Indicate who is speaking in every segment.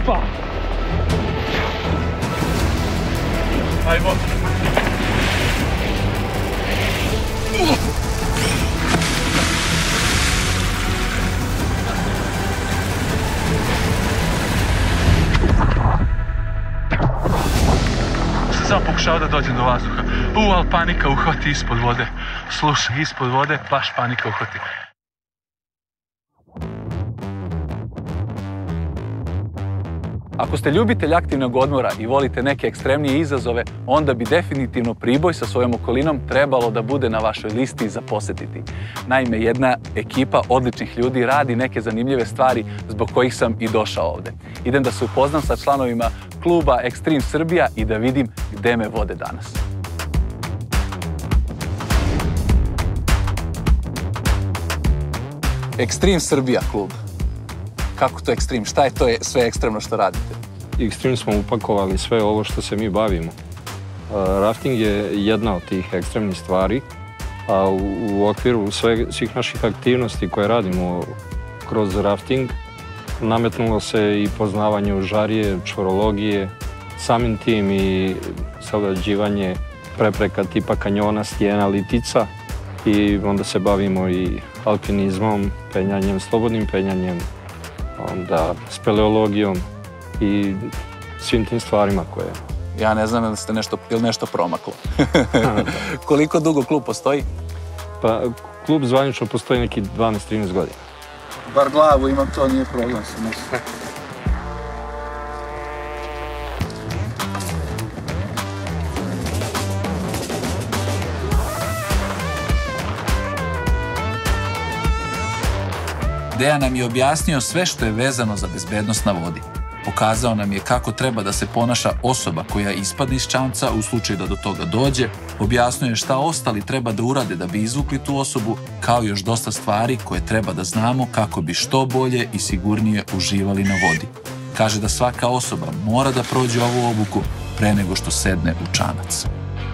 Speaker 1: Opa! Ajmo! Sam pokušao da dođem do vazduha. Ali panika uhvati ispod vode. Slušaj, ispod vode baš panika uhvati.
Speaker 2: Ako ste ljubitelj aktivnog odmora i volite neke ekstremnije izazove, onda bi definitivno Priboj sa svojom okolinom trebalo da bude na vašoj listi za posetiti. Naime, jedna ekipa odličnih ljudi radi neke zanimljive stvari zbog kojih sam i došao ovde. Idem da se upoznam sa članovima kluba Extreme Srbija i da vidim gde me vode danas. Extreme Srbija klub. Kako to Extreme? Šta je to sve ekstremno što radite?
Speaker 3: Extreme smo upakovali sve ovo što se mi bavimo. Rafting je jedna od tih ekstremnih stvari, a u okviru svih naših aktivnosti koje radimo kroz rafting nametnulo se i poznavanje žarije, čvorologije, samim tim i savlađivanje prepreka tipa kanjona, stijena, litica i onda se bavimo i alpinizmom, penjanjem, slobodnim penjanjem, onda speleologijom i svim tim stvarima koje...
Speaker 2: Ja ne znam da ste nešto promaklo. Koliko dugo klub postoji?
Speaker 3: Pa, klub zvanično postoji neki 12-13 godina.
Speaker 2: Bar glavu imam, to nije problem. Dejan nam je objasnio sve što je vezano za bezbednost na vodi. Pokazao nam je kako treba da se ponaša osoba koja ispadne iz čamca u slučaju da do toga dođe, objasnio je šta ostali treba da urade da bi izvukli tu osobu, kao još dosta stvari koje treba da znamo kako bi što bolje i sigurnije uživali na vodi. Kaže da svaka osoba mora da prođe ovu obuku pre nego što sedne u čamac.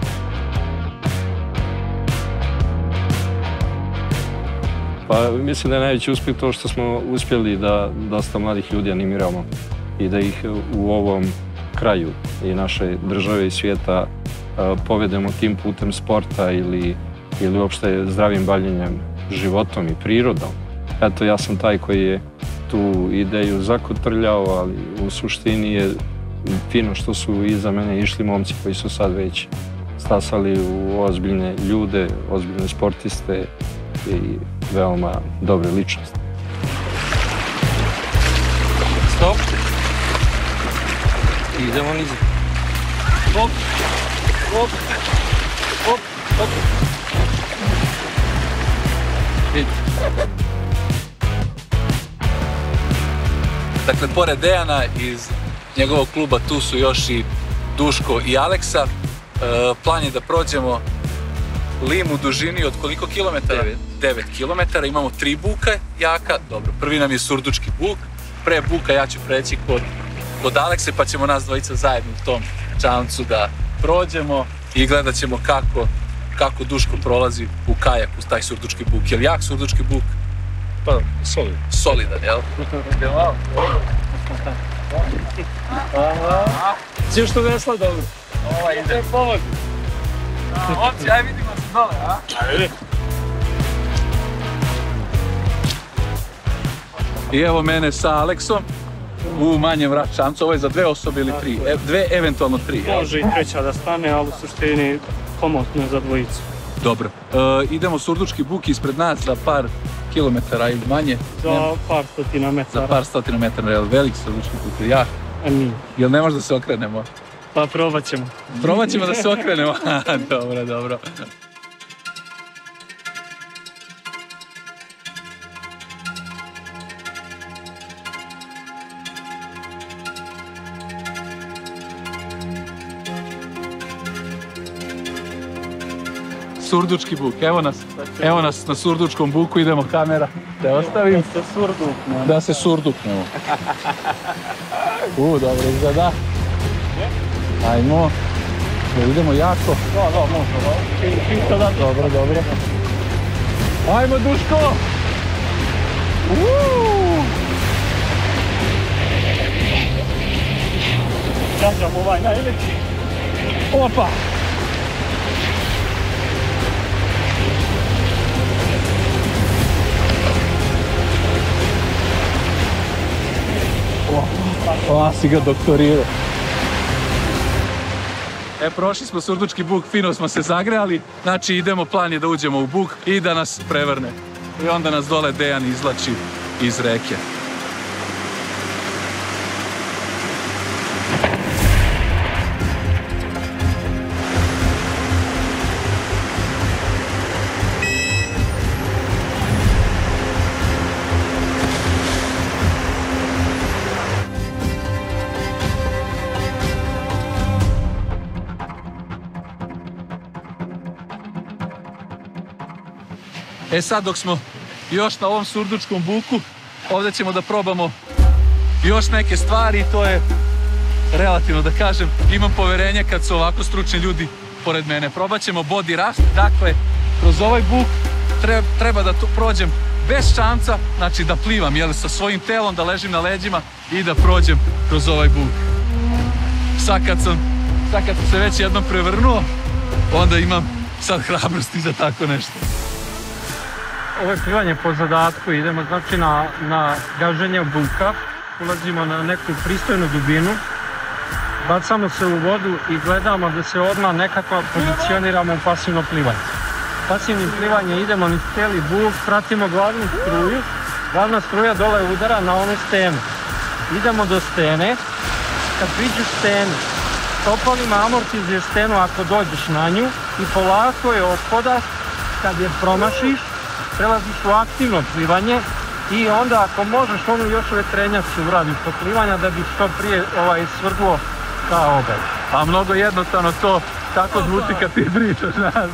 Speaker 3: Pa mislim da je najveći uspjeh to što smo uspjeli da dosta mladih ljudi animiramo i da ih u ovom kraju i naše države i svijeta povedemo tim putem sporta ili uopšte zdravim bavljenjem životom i prirodom. Eto, ja sam taj koji je tu ideju zakotrljao, ali u suštini je fino što su iza mene išli momci koji su sad već stasali u ozbiljne ljude, ozbiljne sportiste i veoma dobre ličnosti.
Speaker 1: Stop.
Speaker 3: Idemo niz.
Speaker 1: Hop, hop, hop, hop.
Speaker 2: Dakle, pored Dejana iz njegovog kluba tu su još i Duško i Aleksa. Plan je da prođemo Lim u dužini od koliko kilometara? 9 kilometara. Imamo 3 buka jaka. Dobro, prvi nam je Surdučki buk. Pre buka ja ću preći kod Alekse, pa ćemo nas dvojica zajedno u tom čamcu da prođemo i gledat ćemo kako Duško prolazi u kajaku uz taj Surdučki buk. Je li jak Surdučki buk?
Speaker 3: Pa, solidan.
Speaker 2: Solidan, jel?
Speaker 1: Ciješ što vesla dobro?
Speaker 2: Ova ide.
Speaker 1: Pomozi.
Speaker 2: Ovdje, aj vidimo se dole, a?
Speaker 1: Ajde.
Speaker 2: I evo mene sa Aleksom u manjem čamcu. Ovo je za 2 osobe ili 3? 2, eventualno 3.
Speaker 1: Može i treća da stane, ali u suštini komotno je za dvojicu.
Speaker 2: Dobro. Idemo Surdučki buk ispred nas za par kilometara ili manje.
Speaker 1: Za par stotina metara.
Speaker 2: Za par stotina metara, je li velik Surdučki buk? Jak?
Speaker 1: Nije.
Speaker 2: Jel ne može da se okrenemo?
Speaker 1: Pa probat ćemo.
Speaker 2: Probat ćemo da se okrenemo? Dobro, dobro. Surdučki buk, evo nas na Surdučkom buku, idemo kamera, te ostavim.
Speaker 1: Da se surduknemo.
Speaker 2: Da se surduknemo. Dobro izgleda. Ajmo, da idemo jako.
Speaker 1: Da, može.
Speaker 2: Dobro. Ajmo Duško!
Speaker 3: gađam ovaj najveći. Opa! Ova si ga doktorirao.
Speaker 2: Prošli smo Surdučki buk, fino smo se zagrejali, znači idemo, plan je da uđemo u buk i da nas prevrne. I onda nas dole Dejan izvlači iz reke. Sad dok smo još na ovom Surdučkom buku, ovdje ćemo da probamo još neke stvari i to je relativno da kažem, imam poverenje kad su ovako stručni ljudi pored mene. Probat ćemo body raft, dakle kroz ovaj buk treba da prođem bez čamca, znači da plivam sa svojim telom, da ležim na leđima i da prođem kroz ovaj buk. Sad kad sam se već jednom prevrnuo, onda imam sad hrabrosti za tako nešto.
Speaker 3: Ovo je plivanje po zadatku, idemo znači na gaženje buka, ulazimo na neku pristojnu dubinu, bacamo se u vodu i gledamo da se odmah nekako pozicioniramo u pasivno plivanje. Pasivnim plivanjem idemo niz cijeli buk, pratimo glavnu struju, glavna struja dole udara na onu stenu. Idemo do stene, kad priđu stenu, stopalima amortizuje stenu ako dođeš na nju i polako je othodaš, kad je promašiš, prelaziš u aktivno plivanje i onda ako možeš onu još vetrenjac uradiš po plivanja da bi što prije svrdlo ka obali.
Speaker 2: A mnogo jednostavno to tako zvuči kad ti pričaš nas.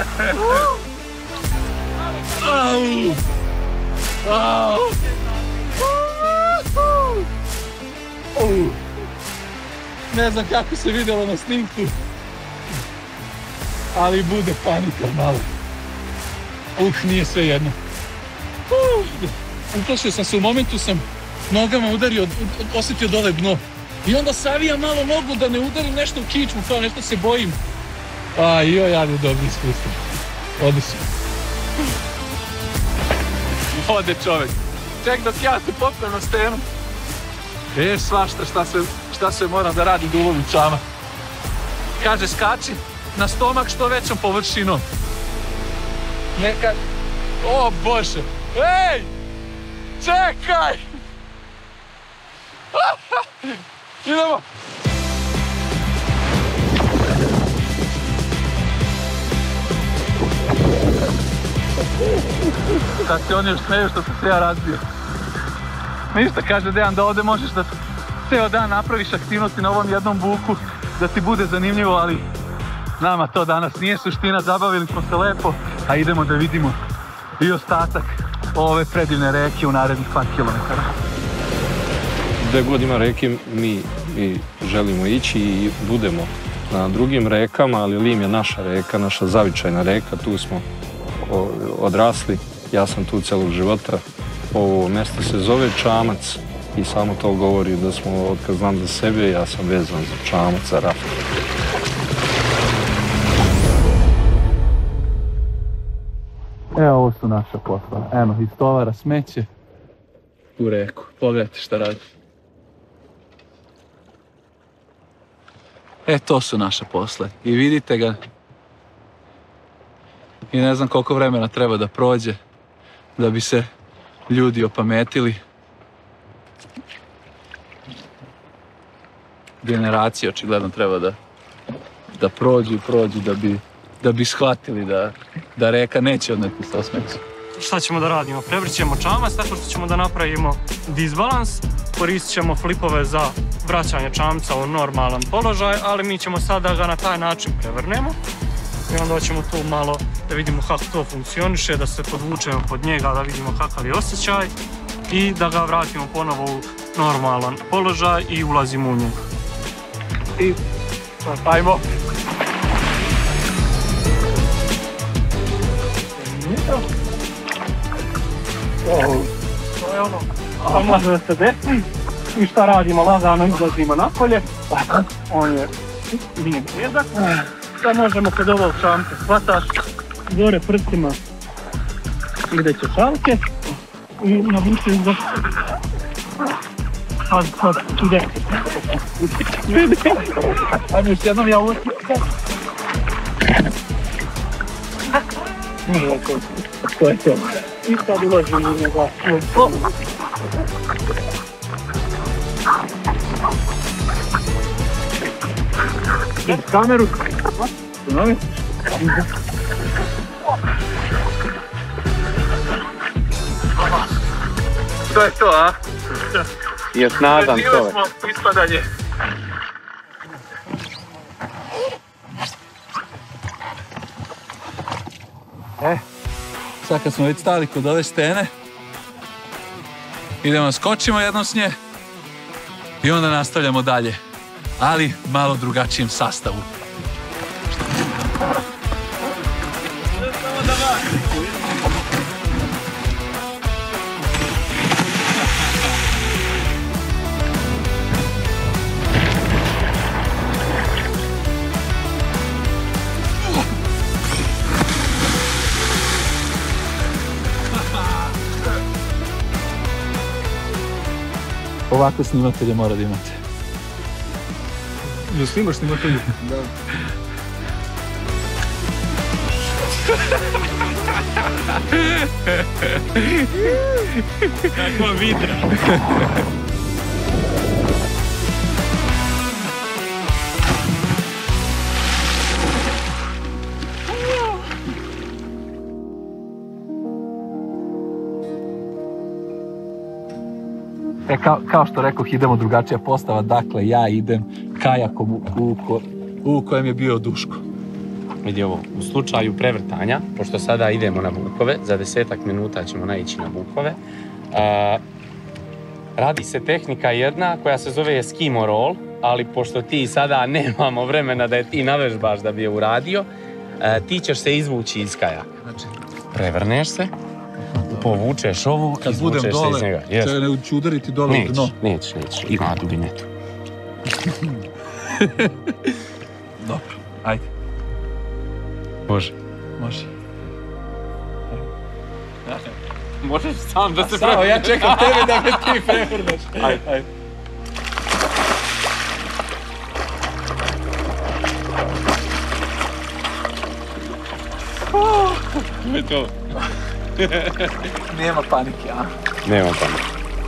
Speaker 2: Ne znam kako se vidjelo na snimku, ali bude panika malo. Nije sve jedno. Uplašio sam se, u momentu sam nogama udario, osjetio dole dno. I onda savijam malo nogu da ne udarim nešto u kičmu, kao nešto se bojim. Ja ne dobro iskustvo. Ode se. Ode čovjek. Ček dok ja se popnem na stenu. Svašta šta sve moram da radim da ulovim čama. Kaže skači na stomak što većom površinom. Neka... O Bože! Ej! Čekaj! Idemo! Sad se oni još smeju što sam se ja razbio. Ništa, kaže Dejan da ovdje možeš da ceo dan napraviš aktivnosti na ovom jednom buku, da ti bude zanimljivo, ali nama to danas nije suština, zabavili smo se lepo, a idemo da vidimo i ostatak ove predivne reke u narednih par kilometara.
Speaker 3: Gde god ima reke mi želimo ići i budemo na drugim rekama, ali Lim je naša reka, naša zavičajna reka, tu smo odrasli, ja sam tu celog života. Ovo mjesto se zove Čamac i samo to govori da smo, otkad znam za sebe, ja sam vezan za čamac, za raft.
Speaker 2: Evo, ovo su naša posla. Eno, istovara smeće u reku. Pogledajte šta radi. To su naša posle. I vidite ga. I ne znam koliko vremena treba da prođe da bi se ljudi opametili. Generacije očigledno treba da prođu da bi shvatili da reka neće odneti sa smećem.
Speaker 4: Šta ćemo da radimo? Prevrćemo čamac tako što ćemo da napravimo disbalans, koristit ćemo flipove za vraćanje čamca u normalan položaj, ali mi ćemo sad da ga na taj način prevrnemo i onda ćemo tu malo da vidimo kako to funkcioniše, da se podvučemo pod njega, da vidimo kakav je osjećaj i da ga vratimo ponovo u normalan položaj i ulazimo u njega.
Speaker 2: I ajmo!
Speaker 4: To je ono, to može da se desi, I šta radimo? Lagano izlazimo napolje. On je nije blizak. Sad možemo kod ovog čamca hvataš gore prstima gdje će šalke i navuče za... Sad, ide. Vidi. Ajde još jednom ja uvijem. Tako je to. I sad uložimo u njega. Gdje kameru? Ponovi. To je to, a?
Speaker 3: Još nadam to.
Speaker 4: Smo ispadanje.
Speaker 2: Sad kad smo već stali kod ove stene, idemo skočimo jednom s nje i onda nastavljamo dalje, ali malo drugačijem sastavu. Ovako snimatelje mora da imate.
Speaker 4: Da snimaš snimatelje? Da. Kakva vidra.
Speaker 2: Kao što rekoh, idemo drugačija postava, dakle ja idem kajakom u kojem je bio Duško.
Speaker 5: Vidi ovo, u slučaju prevrtanja, pošto sada idemo na Bukove, za 10 minuta ćemo naići na Bukove, radi se tehnika jedna koja se zove Eskimo roll, ali pošto ti sada nemamo vremena da je ti navežbaš da bi je uradio, ti ćeš se izvući iz kajaka. Znači, prevrneš se, povučeš ovu,
Speaker 2: kad budem
Speaker 5: izvučeš se iz njega.
Speaker 2: dole, ću udariti dole u dno.
Speaker 5: Nećeš, ima dubine tu.
Speaker 2: Dobro, ajde.
Speaker 5: Može.
Speaker 2: Može.
Speaker 5: Možeš sam da se
Speaker 2: prevrneš. Ja čekam tebe da me ti prevrneš. Ajde.
Speaker 5: To.
Speaker 2: Nema panike, a?
Speaker 5: Nema panike.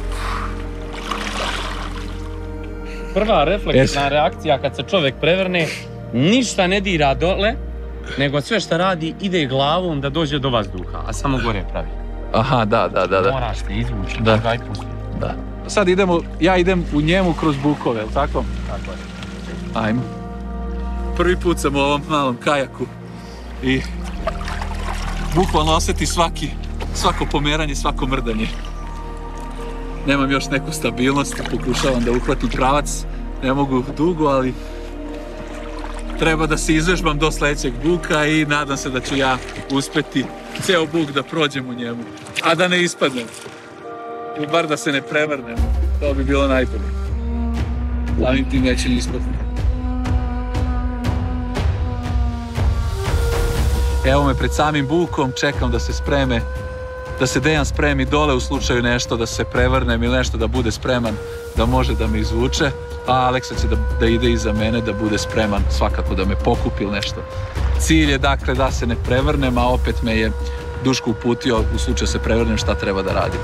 Speaker 5: Prva refleksna reakcija kad se čovjek prevrne, ništa ne dira dole, nego sve što radi ide glavom da dođe do vazduha, a samo gore pravi.
Speaker 2: Aha, da.
Speaker 5: Moraš se izvući, daj pusti.
Speaker 2: Da. Sad ja idem u njemu kroz Bukove, jel' tako?
Speaker 5: Tako je.
Speaker 2: Ajmo. Prvi put sam u ovom malom kajaku i bukvalno osjeti svako pomeranje, svako mrdanje. Nemam još neku stabilnost, pokušavam da uhvatim pravac, ne mogu dugo, ali treba da se izvežbam do sljedećeg buka i nadam se da ću ja uspjeti ceo buk da prođem u njemu, a da ne ispadnem. Ili bar da se ne prevrnem, to bi bilo najbolje. Samim tim neće ni ispadnem. Evo me pred samim bukom, čekam da se spreme, da se Dejan spremi dole u slučaju nešto da se prevrnem ili nešto da bude spreman da može da me izvuče, a Aleksa će da ide iza mene da bude spreman svakako da me pokupi ili nešto. Cilj je dakle da se ne prevrnem, a opet me je Duško uputio u slučaju se prevrnem šta treba da radim.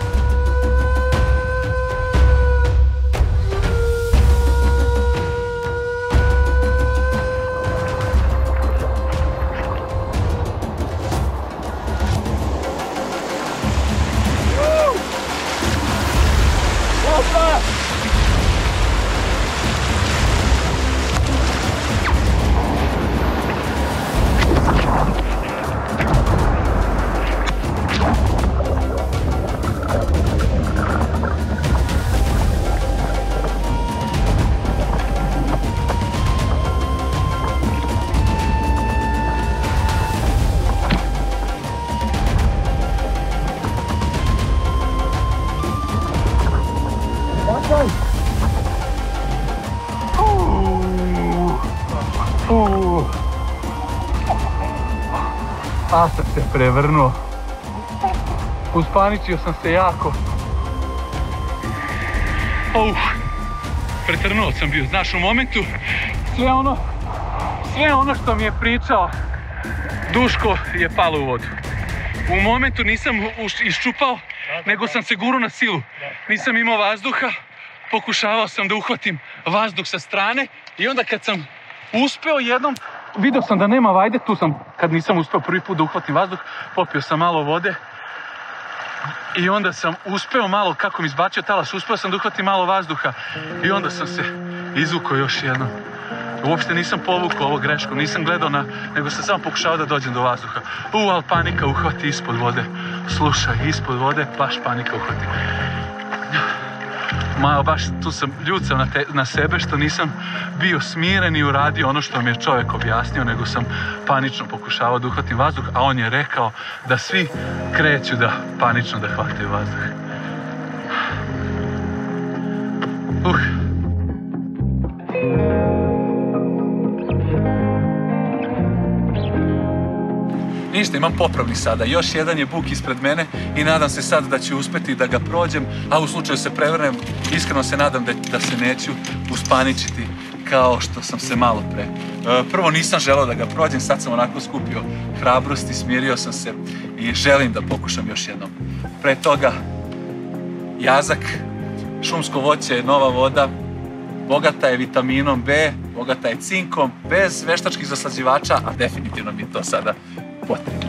Speaker 1: A sam se prevrnuo. Uspaničio sam se jako. Pretrnuo sam bio, znaš, u momentu sve ono što mi je pričao Duško je palo u vodu. U momentu nisam iščupao, nego sam se gurao na silu. Nisam imao vazduha, pokušavao sam da uhvatim vazduh sa strane i onda kad sam uspeo jednom, vidio sam da nema vajde, tu sam, kad nisam uspeo prvi put da uhvatim vazduh, popio sam malo vode i onda sam uspeo malo, kako mi izbacio talas, uspeo sam da uhvatim malo vazduha i onda sam se izvukao još jednom. Uopšte nisam povukao ovo greškom, nisam gledao nego sam samo pokušao da dođem do vazduha. Ali panika uhvati ispod vode. Slušaj, ispod vode baš panika uhvati. Baš tu sam ljucao na sebe što nisam bio smiren i uradio ono što mi je čovjek objasnio, nego sam panično pokušavao da uhvatim vazduh, a on je rekao da svi kreću da panično da hvataju vazduh. Ništa, imam popravni sada. Još jedan je buk ispred mene i nadam se sad da ću uspjeti da ga prođem, a u slučaju se prevrnem, iskreno se nadam da se neću uspaničiti kao što sam se malo pre. Prvo nisam želeo da ga prođem, sad sam onako skupio hrabrosti, smirio sam se i želim da pokušam još jednom. Pre toga, jazak, šumsko voće, nova voda, bogata je vitaminom B, bogata je cinkom, bez veštačkih zaslađivača, a definitivno mi je to sada potrebno.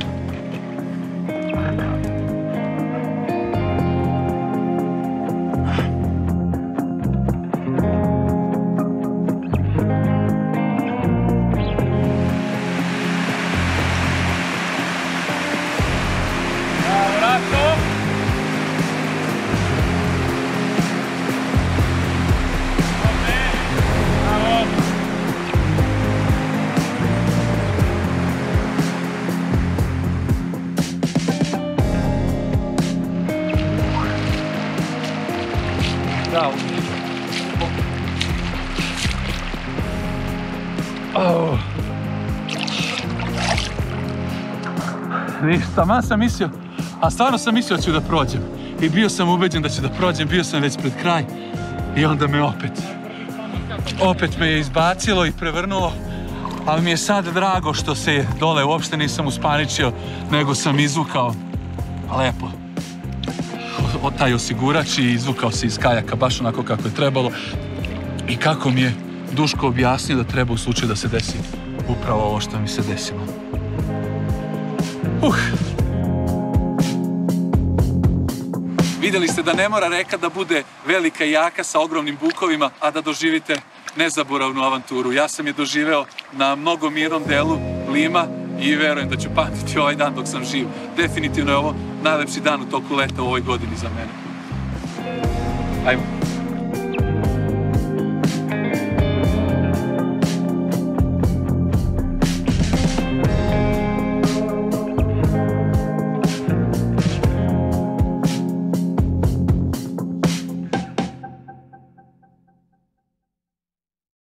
Speaker 1: Ništa, taman sam mislio, a stvarno sam mislio da ću da prođem. I bio sam ubeđen da ću da prođem, bio sam već pred kraj i onda me opet me je izbacilo i prevrnulo, ali mi je sad drago što se dole uopšte nisam uspaničio, nego sam izvukao lepo taj osigurač i izvukao se iz kajaka baš onako kako je trebalo i kako mi je Duško objasnio da treba u slučaju da se desi upravo ovo što mi se desilo. Vidjeli ste da ne mora reka da bude velika i jaka sa ogromnim bukovima, a da doživite nezaboravnu avanturu. Ja sam je doživeo na mnogo mirnom delu Lima i verujem da ću pamtiti ovaj dan dok sam živ. Definitivno je ovo najlepši dan u toku leta u ovoj godini za mene. Ajmo.